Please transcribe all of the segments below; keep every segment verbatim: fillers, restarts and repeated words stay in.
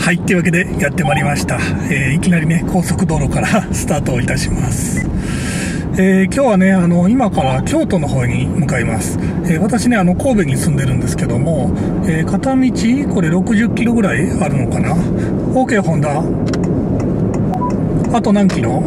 はい、というわけでやってまいりました。えー、いきなりね、高速道路からスタートをいたします。えー、今日はね、あの、今から京都の方に向かいます。えー、私ね、あの、神戸に住んでるんですけども、えー、片道、これろくじゅっキロぐらいあるのかな。OK、ホンダ。あと何キロ？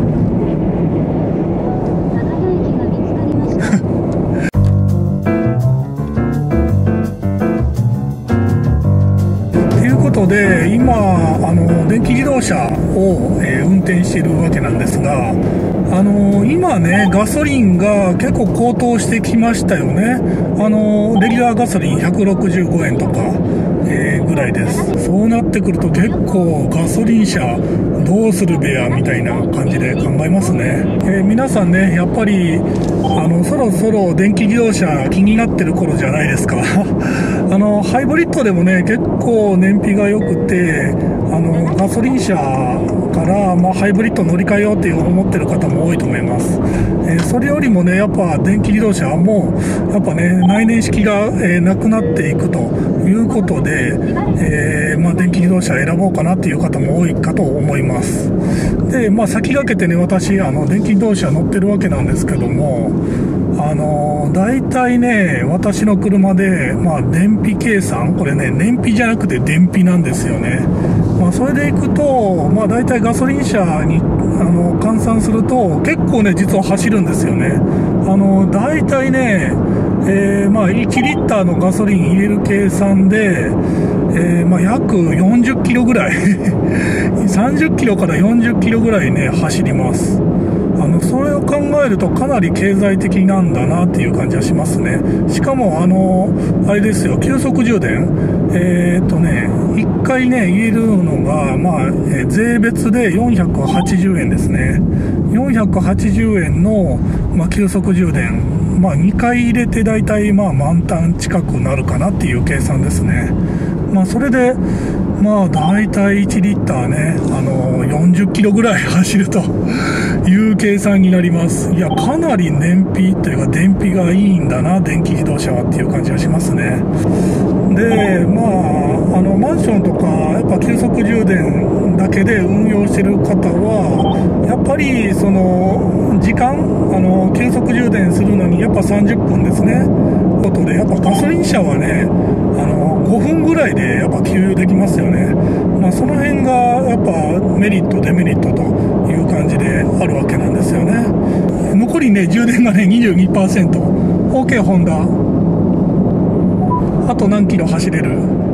で今あの電気自動車を、えー、運転しているわけなんですが、あの今ねガソリンが結構高騰してきましたよね。あのレギュラーガソリンひゃくろくじゅうごえんとか、えー、ぐらいです。そうなってくると結構ガソリン車どうするべやみたいな感じで考えますね。えー、皆さんねやっぱりあのそろそろ電気自動車気になってる頃じゃないですか。あのハイブリッドでもね結構燃費が良くて、あのガソリン車から、まあ、ハイブリッド乗り換えようって思ってる方も多いと思います。えー、それよりもねやっぱ電気自動車はもうやっぱね内燃式が、えー、なくなっていくということで、えーまあ、電気自動車選ぼうかなっていう方も多いかと思います。で、まあ、先駆けてね私あの電気自動車乗ってるわけなんですけども、あの大体ね私の車で、まあ、燃費計算、これね燃費じゃなくて電費なんですよね。まあ、それでいくと、まあ、大体ガソリン車にあの換算すると結構ね実は走るんですよね。あの大体ね、えーまあ、いちリッターのガソリン入れる計算で、えーまあ、約よんじゅっキロぐらいさんじゅっキロからよんじゅっキロぐらいね走ります。あのそれを考えるとかなり経済的なんだなっていう感じはしますね。しかもあのあれですよ、急速充電、えー、っとねいっかいね入れるのが、まあえー、税別でよんひゃくはちじゅうえんですね。よんひゃくはちじゅうえんの、まあ、急速充電、まあ、にかい入れて大体まあ満タン近くなるかなっていう計算ですね。まあ、それでまあ大体いちリッターねあのよんじゅっキロぐらい走るという計算になります。いやかなり燃費というか電費がいいんだな電気自動車はっていう感じがしますね。でまああのマンションとかやっぱ急速充電だけで運用してる方はやっぱりその時間あの急速充電するのにやっぱさんじゅっぷんですねことで、やっぱガソリン車はねあのごふんぐらいでやっぱ給油できますよね。まあ、その辺がやっぱメリットデメリットという感じであるわけなんですよね。残りね充電がね にじゅうにパーセント。 OK ホンダ、あと何キロ走れる？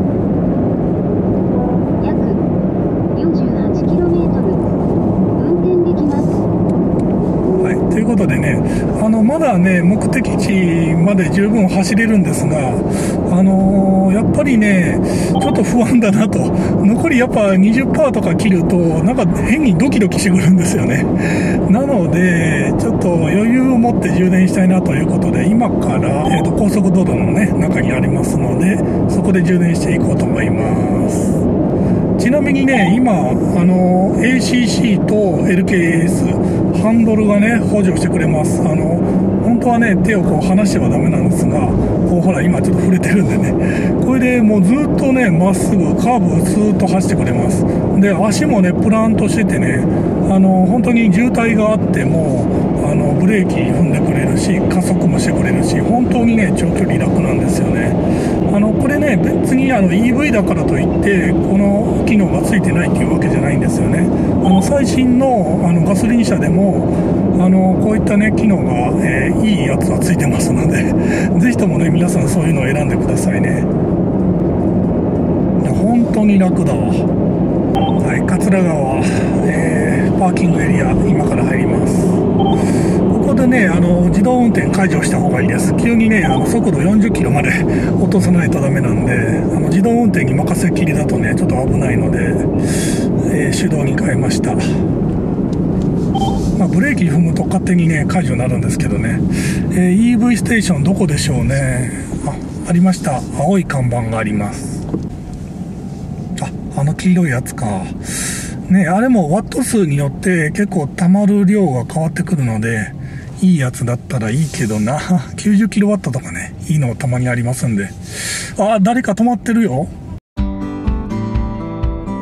約 よんじゅうはちキロメートル 運転できます。 はい、ということでねあのまだね目的地まで十分走れるんですが、あのー、やっぱりねちょっと不安だなと。残りやっぱ にじゅっパーセント とか切るとなんか変にドキドキしてくるんですよね。なのでちょっと余裕を持って充電したいなということで今から、えーと、高速道路のね中にありますのでそこで充電していこうと思います。ちなみにね今あの エーシーシー と エルケーエス ハンドルがね補助してくれます。あの本当はね手をこう離してはダメなんですが、こうほら今ちょっと触れてるんでね、これでもうずっとねまっすぐカーブをずっと走ってくれます。で足もねプランとしててねあの本当に渋滞があってもあのブレーキ踏んでくれるし加速もしてくれるし本当にね長距離楽なんですよね。あのこれね別にあの イーブイ だからといってこの機能がついてないっていうわけじゃないんですよね。あの最新のあのガソリン車でもあのこういったね機能が、えー、いいやつはついてますのでぜひともね皆さんそういうのを選んでくださいね。いや本当に楽だわ。はい、桂川、えー、パーキングエリア今から入ります。ここでねあの自動運転解除した方がいいです。急にねあの速度よんじゅっキロまで落とさないとダメなんで、あの自動運転に任せっきりだとねちょっと危ないので、えー、手動に変えました。まあ、ブレーキ踏むと勝手にね解除になるんですけどね、えー、イーブイ ステーションどこでしょうね。あ、ありました。青い看板があります。あ、あの黄色いやつかね。あれもワット数によって結構溜まる量が変わってくるのでいいやつだったらいいけどな。きゅうじゅっキロワット とかねいいのたまにありますんで。あ、誰か止まってるよ。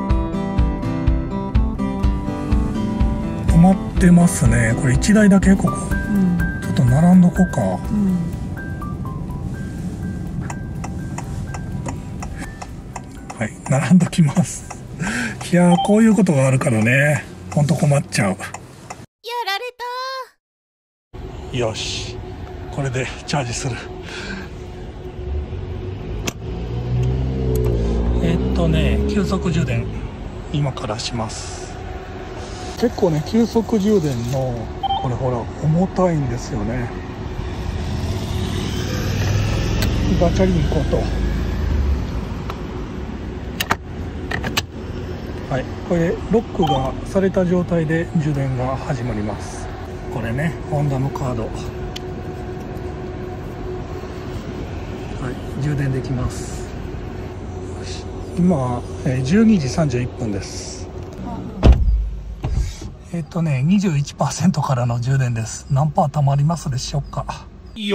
ってますね。これいちだいだけここ、うん、ちょっと並んどこか、うん、はい、並んどきます。いやー、こういうことがあるからね、ほんと困っちゃう。やられた。よし、これでチャージする。えっとね急速充電今からします。結構ね急速充電のこれほら重たいんですよね。ガチャリンコと、はい、これロックがされた状態で充電が始まります。これねホンダのカード、はい、充電できます。今、えー、じゅうにじさんじゅういっぷんです。えっとね にじゅういちパーセント からの充電です。何パー溜まりますでしょうか。よっ、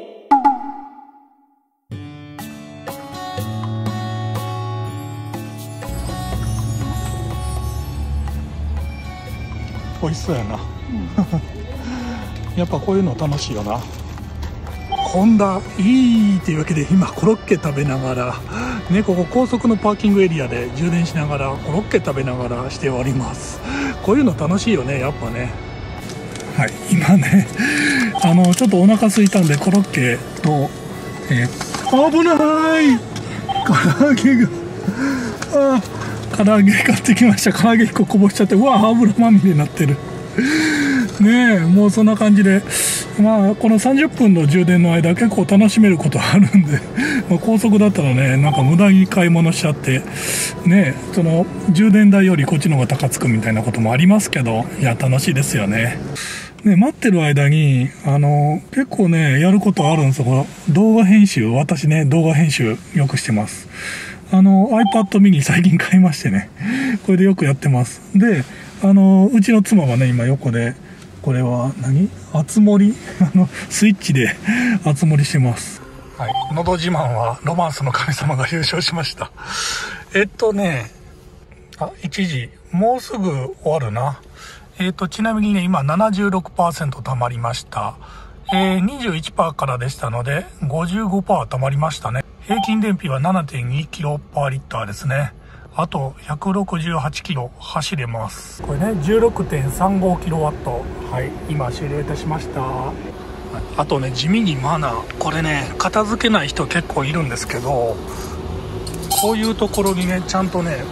美味しそうやな、うん、やっぱこういうの楽しいよな。ホンダいいというわけで今コロッケ食べながらね、ここ高速のパーキングエリアで充電しながらコロッケ食べながらしております。こういうの楽しいよね、やっぱね。はい、今ねあのちょっとお腹空いたんでコロッケと、えー、危ない唐揚げがあ唐揚げ買ってきました。唐揚げいっここぼしちゃって、うわ油まみれになってるねえ、もうそんな感じで、まあこのさんじゅっぷんの充電の間結構楽しめることあるんでまあ高速だったらね、なんか無駄に買い物しちゃってね、その充電代よりこっちの方が高つくみたいなこともありますけど、いや楽しいですよね。ね、待ってる間にあの結構ねやることあるんですよ。この動画編集、私ね動画編集よくしてます。あの iPad mini 最近買いましてね、これでよくやってます。で、あのうちの妻がね今横で、これは何、熱盛あのスイッチで熱盛してます。はい、のど自慢はロマンスの神様が優勝しました。えっとねあいちじもうすぐ終わるな。えっとちなみにね今 ななじゅうろくパーセント 溜まりました。えー、にじゅういちパーセント からでしたので ごじゅうごパーセント 溜まりましたね。平均燃費は ななてんにキロパーリッターですね。あとひゃくろくじゅうはちキロ走れます。これね じゅうろくてんさんごキロワット、はい、今終了いたしました。あとね地味にマナー、これね片付けない人結構いるんですけど、こういうところにねちゃんとね、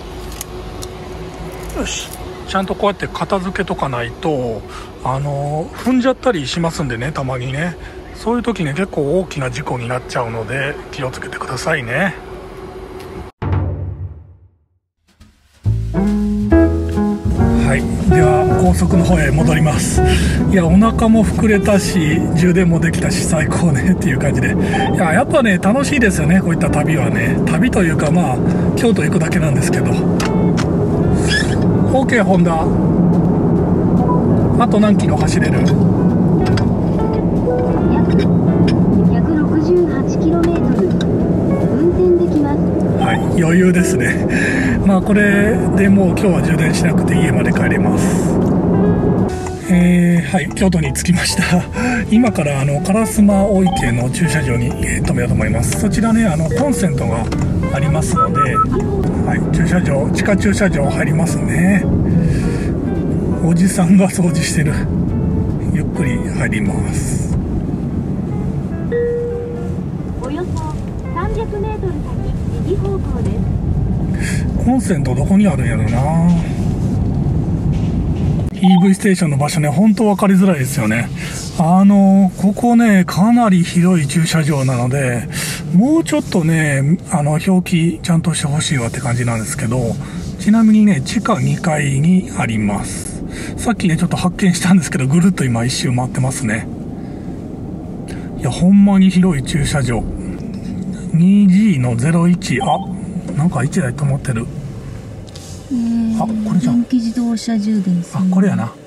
よし、ちゃんとこうやって片付けとかないとあの踏んじゃったりしますんでね、たまにね、そういう時ね結構大きな事故になっちゃうので気をつけてくださいね。はい、では高速の方へ戻ります。いやお腹も膨れたし充電もできたし最高ねっていう感じで、いややっぱね楽しいですよね、こういった旅はね。旅というかまあ京都行くだけなんですけど。 OK ホンダ、あと何キロ走れる？ ひゃくろくじゅうはちキロメートル運転できます。 はい、余裕ですね。まあこれでもう今日は充電しなくて家まで帰れます。えー、はい、京都に着きました。今からあの烏丸大池の駐車場に、えー、止めようと思います。そちらねあのコンセントがありますので、はい、駐車場、地下駐車場入りますね。おじさんが掃除してる。ゆっくり入ります。 およそさんびゃくメートル先右方向です。 コンセントどこにあるんやろな。 イーブイ ステーションの場所ね本当分かりづらいですよね。あのここねかなり広い駐車場なので、もうちょっとねあの表記ちゃんとしてほしいわって感じなんですけど、ちなみにね地下にかいにあります。さっきねちょっと発見したんですけど、ぐるっと今一周回ってますね。いやほんまに広い駐車場。 にジー のゼロいち、あ、なんかいちだい止まってる。 えー、 あ、これじゃん。 電気自動車充電する。 あ、これやな。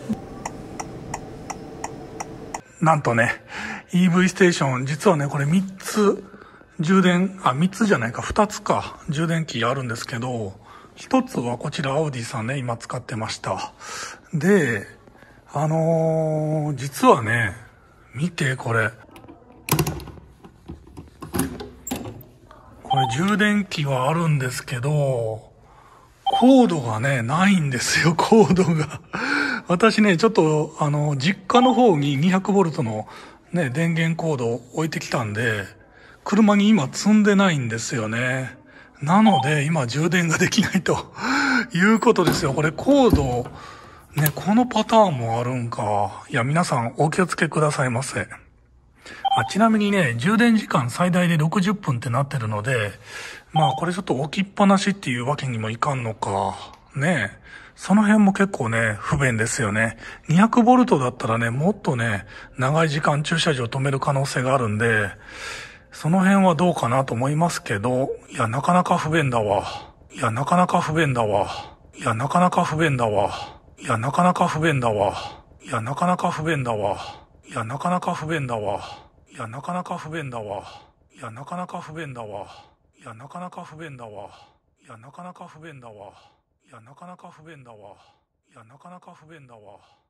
なんとね イーブイ ステーション、実はねこれみっつ充電、あみっつじゃないかふたつか充電器あるんですけど、ひとつはこちらアウディさんね今使ってました。であのー、実はね、見てこれ。これ充電器はあるんですけど、コードがね、ないんですよ、コードが。私ね、ちょっと、あの、実家の方ににひゃくボルトのね、電源コードを置いてきたんで、車に今積んでないんですよね。なので、今充電ができないということですよ。これコード、ね、このパターンもあるんか。いや、皆さんお気をつけくださいませ。あ、ちなみにね、充電時間最大でろくじゅっぷんってなってるので、まあこれちょっと置きっぱなしっていうわけにもいかんのか。ねえ。その辺も結構ね、不便ですよね。にひゃくボルトだったらね、もっとね、長い時間駐車場止める可能性があるんで、その辺はどうかなと思いますけど、いや、なかなか不便だわ。いや、なかなか不便だわ。いや、なかなか不便だわ。いや、なかなか不便だわ。いや、なかなか不便だわ。いや、なかなか不便だわ。いや、なかなか不便だわ。いや、なかなか不便だわ。いや、なかなか不便だわ。いや、なかなか不便だわ。いや、なかなか不便だわ。いや、なかなか不便だわ。